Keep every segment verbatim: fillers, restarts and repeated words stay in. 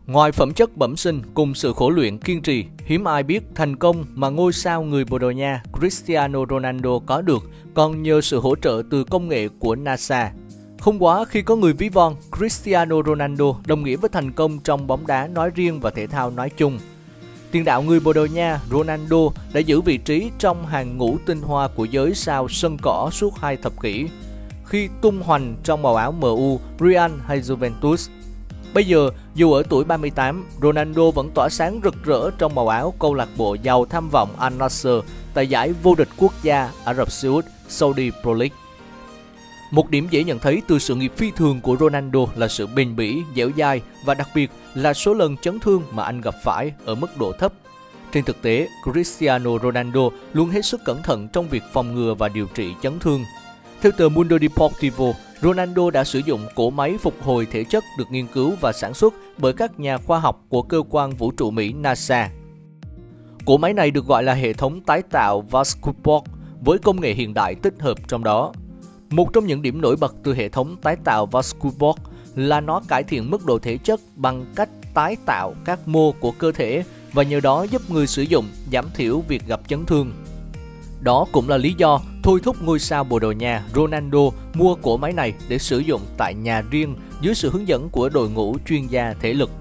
Ngoài phẩm chất bẩm sinh cùng sự khổ luyện kiên trì, hiếm ai biết thành công mà ngôi sao người Bồ Đào Nha Cristiano Ronaldo có được còn nhờ sự hỗ trợ từ công nghệ của NASA. Không quá khi có người ví von, Cristiano Ronaldo đồng nghĩa với thành công trong bóng đá nói riêng và thể thao nói chung. Tiền đạo người Bồ Đào Nha Ronaldo đã giữ vị trí trong hàng ngũ tinh hoa của giới sao sân cỏ suốt hai thập kỷ, khi tung hoành trong màu áo em u, Real hay Juventus. Bây giờ, dù ở tuổi ba mươi tám, Ronaldo vẫn tỏa sáng rực rỡ trong màu áo câu lạc bộ giàu tham vọng Al Nassr tại giải vô địch quốc gia Ả Rập Xê Út Saudi Pro League. Một điểm dễ nhận thấy từ sự nghiệp phi thường của Ronaldo là sự bền bỉ, dẻo dai và đặc biệt là số lần chấn thương mà anh gặp phải ở mức độ thấp. Trên thực tế, Cristiano Ronaldo luôn hết sức cẩn thận trong việc phòng ngừa và điều trị chấn thương. Theo tờ Mundo Deportivo, Ronaldo đã sử dụng cỗ máy phục hồi thể chất được nghiên cứu và sản xuất bởi các nhà khoa học của cơ quan vũ trụ Mỹ NASA. Cỗ máy này được gọi là hệ thống tái tạo Vascuport với công nghệ hiện đại tích hợp trong đó. Một trong những điểm nổi bật từ hệ thống tái tạo Vascuport là nó cải thiện mức độ thể chất bằng cách tái tạo các mô của cơ thể và nhờ đó giúp người sử dụng giảm thiểu việc gặp chấn thương. Đó cũng là lý do thôi thúc ngôi sao Bồ Đào Nha Ronaldo mua cỗ máy này để sử dụng tại nhà riêng dưới sự hướng dẫn của đội ngũ chuyên gia thể lực.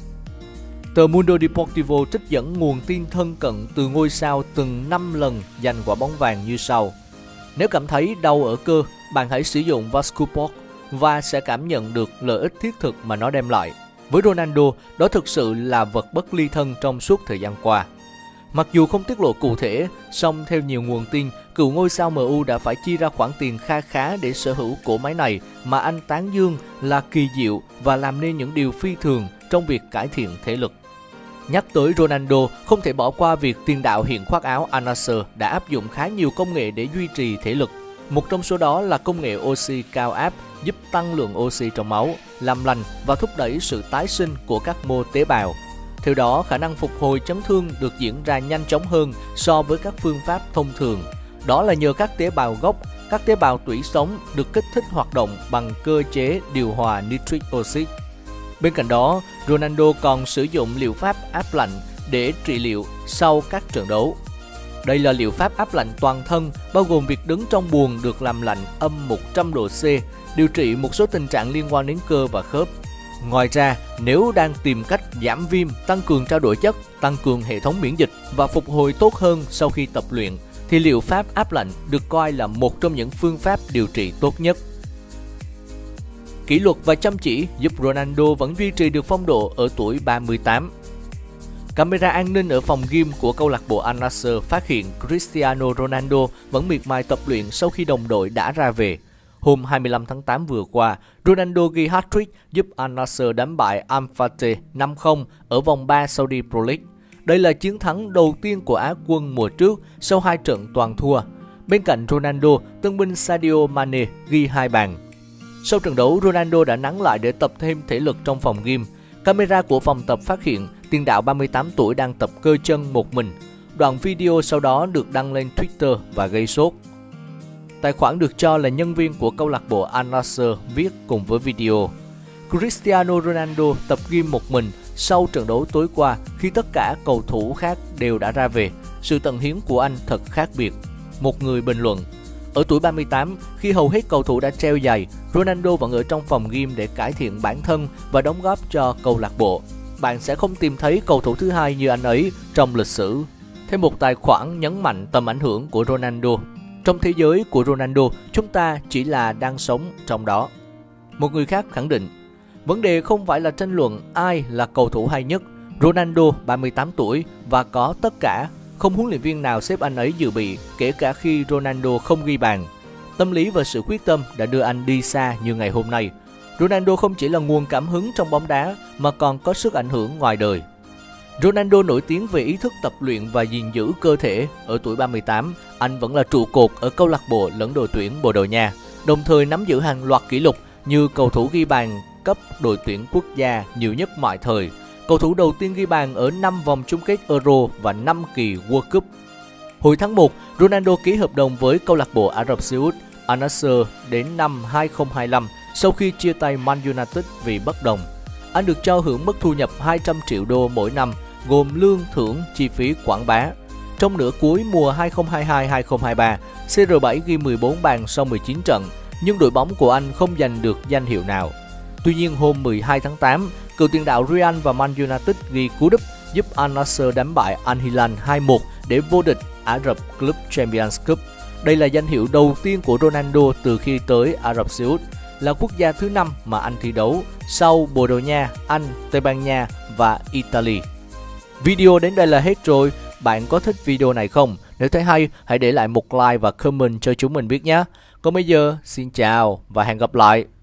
Tờ Mundo Deportivo trích dẫn nguồn tin thân cận từ ngôi sao từng năm lần giành quả bóng vàng như sau. Nếu cảm thấy đau ở cơ, bạn hãy sử dụng Vascuport và sẽ cảm nhận được lợi ích thiết thực mà nó đem lại. Với Ronaldo, đó thực sự là vật bất ly thân trong suốt thời gian qua. Mặc dù không tiết lộ cụ thể, song theo nhiều nguồn tin, cựu ngôi sao em u đã phải chi ra khoản tiền kha khá để sở hữu cỗ máy này mà anh tán dương là kỳ diệu và làm nên những điều phi thường trong việc cải thiện thể lực. Nhắc tới Ronaldo, không thể bỏ qua việc tiền đạo hiện khoác áo Al Nassr đã áp dụng khá nhiều công nghệ để duy trì thể lực. Một trong số đó là công nghệ oxy cao áp giúp tăng lượng oxy trong máu, làm lành và thúc đẩy sự tái sinh của các mô tế bào. Theo đó, khả năng phục hồi chấn thương được diễn ra nhanh chóng hơn so với các phương pháp thông thường. Đó là nhờ các tế bào gốc, các tế bào tủy sống được kích thích hoạt động bằng cơ chế điều hòa nitric oxide. Bên cạnh đó, Ronaldo còn sử dụng liệu pháp áp lạnh để trị liệu sau các trận đấu. Đây là liệu pháp áp lạnh toàn thân, bao gồm việc đứng trong buồng được làm lạnh âm một trăm độ C, điều trị một số tình trạng liên quan đến cơ và khớp. Ngoài ra, nếu đang tìm cách giảm viêm, tăng cường trao đổi chất, tăng cường hệ thống miễn dịch và phục hồi tốt hơn sau khi tập luyện, thì liệu pháp áp lạnh được coi là một trong những phương pháp điều trị tốt nhất. Kỷ luật và chăm chỉ giúp Ronaldo vẫn duy trì được phong độ ở tuổi ba mươi tám. Camera an ninh ở phòng gym của câu lạc bộ Al Nassr phát hiện Cristiano Ronaldo vẫn miệt mài tập luyện sau khi đồng đội đã ra về. Hôm hai mươi lăm tháng tám vừa qua, Ronaldo ghi hat-trick giúp Al Nassr đánh bại Al Fateh năm không ở vòng ba Saudi Pro League. Đây là chiến thắng đầu tiên của Á quân mùa trước sau hai trận toàn thua. Bên cạnh Ronaldo, tân binh Sadio Mane ghi hai bàn. Sau trận đấu, Ronaldo đã nán lại để tập thêm thể lực trong phòng gym. Camera của phòng tập phát hiện tiền đạo ba mươi tám tuổi đang tập cơ chân một mình. Đoạn video sau đó được đăng lên Twitter và gây sốt. Tài khoản được cho là nhân viên của câu lạc bộ Al Nassr viết cùng với video: Cristiano Ronaldo tập gym một mình sau trận đấu tối qua khi tất cả cầu thủ khác đều đã ra về. Sự tận hiến của anh thật khác biệt. Một người bình luận: ở tuổi ba mươi tám, khi hầu hết cầu thủ đã treo giày, Ronaldo vẫn ở trong phòng gym để cải thiện bản thân và đóng góp cho câu lạc bộ. Bạn sẽ không tìm thấy cầu thủ thứ hai như anh ấy trong lịch sử. Thêm một tài khoản nhấn mạnh tầm ảnh hưởng của Ronaldo. Trong thế giới của Ronaldo, chúng ta chỉ là đang sống trong đó. Một người khác khẳng định, vấn đề không phải là tranh luận ai là cầu thủ hay nhất. Ronaldo ba mươi tám tuổi và có tất cả. Không huấn luyện viên nào xếp anh ấy dự bị, kể cả khi Ronaldo không ghi bàn. Tâm lý và sự quyết tâm đã đưa anh đi xa như ngày hôm nay. Ronaldo không chỉ là nguồn cảm hứng trong bóng đá mà còn có sức ảnh hưởng ngoài đời. Ronaldo nổi tiếng về ý thức tập luyện và gìn giữ cơ thể. Ở tuổi ba mươi tám, anh vẫn là trụ cột ở câu lạc bộ lẫn đội tuyển Bồ Đào Nha, đồng thời nắm giữ hàng loạt kỷ lục như cầu thủ ghi bàn cấp đội tuyển quốc gia nhiều nhất mọi thời, cầu thủ đầu tiên ghi bàn ở năm vòng chung kết Euro và năm kỳ World Cup. Hồi tháng một, Ronaldo ký hợp đồng với câu lạc bộ Ả Rập Xê Út Al Nassr đến năm hai không hai lăm sau khi chia tay Man United vì bất đồng. Anh được cho hưởng mức thu nhập hai trăm triệu đô mỗi năm, gồm lương thưởng, chi phí quảng bá. Trong nửa cuối mùa hai không hai hai hai không hai ba, xê rờ bảy ghi mười bốn bàn sau mười chín trận, nhưng đội bóng của anh không giành được danh hiệu nào. Tuy nhiên, hôm mười hai tháng tám, cựu tiền đạo Real và Man United ghi cú đúp giúp Al Nassr đánh bại Al Hilal hai một để vô địch Ả Rập Club Champions Cup. Đây là danh hiệu đầu tiên của Ronaldo từ khi tới Ả Rập Xê Út, là quốc gia thứ năm mà anh thi đấu sau Bồ Đào Nha, Anh, Tây Ban Nha và Italy. Video đến đây là hết rồi. Bạn có thích video này không? Nếu thấy hay, hãy để lại một like và comment cho chúng mình biết nhé. Còn bây giờ, xin chào và hẹn gặp lại.